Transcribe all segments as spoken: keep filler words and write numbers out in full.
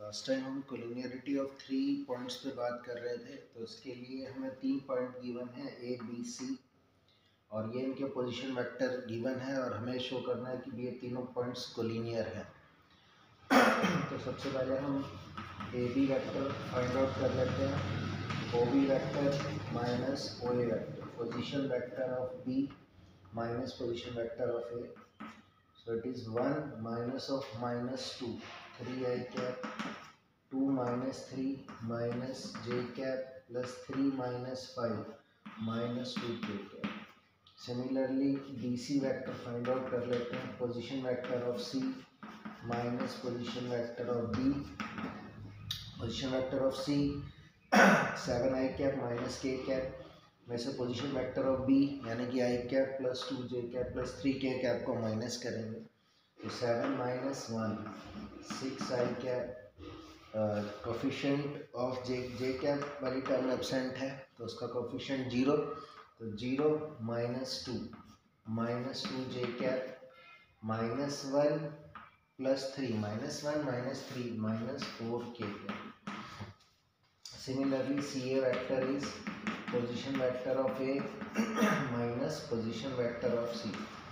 Last time हम collinearity of three points पे बात कर रहे थे, तो इसके लिए हमें तीन पॉइंट गिवन है ए बी सी, और ये इनके पोजीशन वेक्टर गिवन है और हमें शो करना है कि ये तीनों पॉइंट्स कोलिनियर हैं। तो सबसे पहले हम A B vector find out कर लेते हैं। O B vector minus O A vector, position vector of B minus position vector of A, so it is one minus of minus two, three I cap, two minus three minus j cap plus three minus five minus two k cap. Similarly B C vector find out कर लेते हैं। position vector of C minus position vector of B, position vector of C seven I cap minus k cap में से position vector of B यानी कि I cap plus two J cap plus three K cap को minus करेंगे, तो seven minus one six I cap. Coefficient of J J cap वाली term absent है तो उसका कोफिशिएंट जीरो, तो zero minus two minus two J cap minus one plus three minus one minus three minus four K cap. Similarly C A vector is position vector of A minus position vector of C.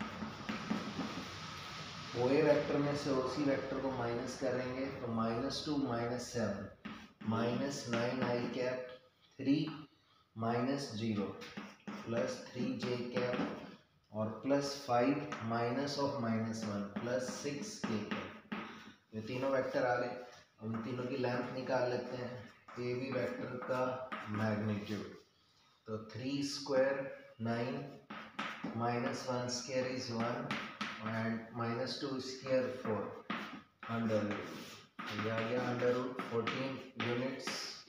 O A vector में से O C vector को minus करेंगे तो minus two minus seven minus nine I cap, three minus zero plus three J cap और plus five minus of minus one plus six K cap. ये तीनों vector आ गए। उन तीनों की लेंथ निकाल लेते हैं। ए बी वेक्टर का मैग्नीट्यूड, तो three square nine minus one square is one and minus two square four under root, ये आ गया under root fourteen units.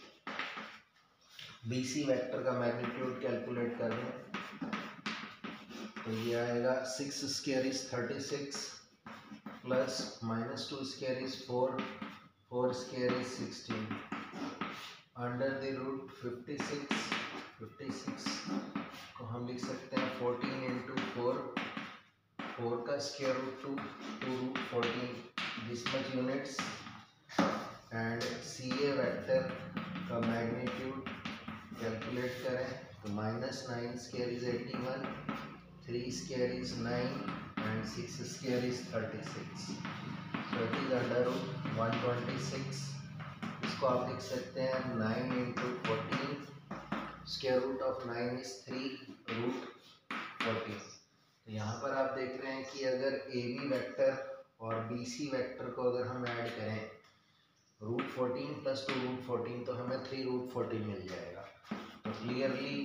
B C vector का मैग्नीट्यूड कैलकुलेट कर लें तो ये आएगा six square is thirty six plus minus two square is four, four square is sixteen under the root fifty six. Fifty six को हम लिख सकते हैं फोर्टीन इंटू फोर, फोर का square root two, two root fourteen, this much units. And C A vector का magnitude calculate करें तो minus nine square is eighty one, three square is nine and six square is thirty six, so it is under root one twenty six. इसको आप लिख सकते हैं nine into fourteen, square root of nine is three root fourteen. तो यहाँ पर आप देख रहे हैं कि अगर ए बी वेक्टर और बी सी वेक्टर को अगर हम ऐड करें root fourteen plus two root fourteen तो हमें थ्री रूट फोर्टीन मिल जाएगा। तो क्लियरली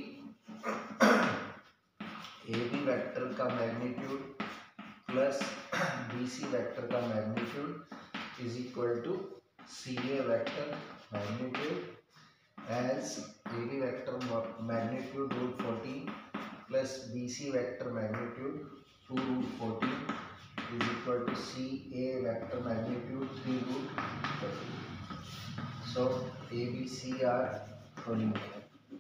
ए बी वेक्टर का magnitude plus B C vector का magnitude is equal to C A vector magnitude as A B vector magnitude root fourteen plus B C vector magnitude two root fourteen is equal to C A vector magnitude three root fourteen. So A, B, C are collinear.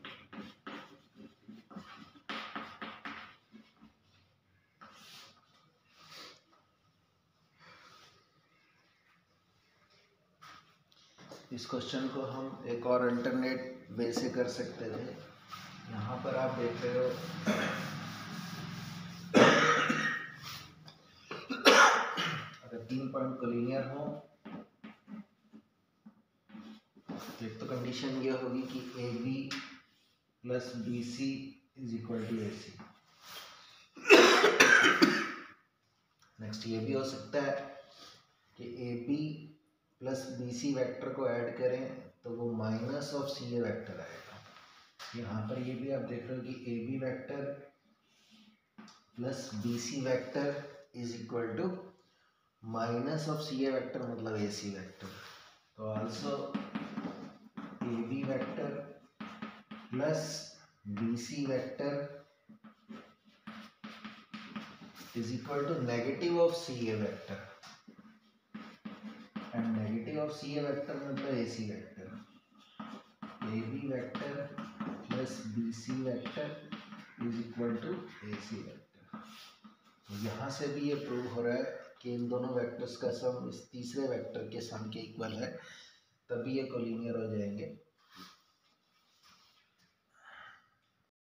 इस question को हम एक और alternate वे से कर सकते थे। यहाँ पर आप देख रहे हो अगर तीन पॉइंट कोलिनियर हो तो एक तो कंडीशन ये होगी कि A B plus B C is equal to A C. Next ये भी हो सकता है कि A B plus B C vector को ऐड करें तो वो minus of C A vector आएगा। यहाँ पर ये भी आप देख रहे हो कि A B vector plus B C vector is equal to minus of C A vector मतलब ए सी वेक्टर। तो also A B vector plus B C vector is equal to negative of C A vector, and negative of C A vector मतलब A C vector. A B vector plus B C vector is equal to A C vector. तो यहाँ से भी ये prove हो रहा है कि इन दोनों वेक्टर्स का सम इस तीसरे वेक्टर के सम के इक्वल है। तभी ये कोलिनियर हो जाएंगे।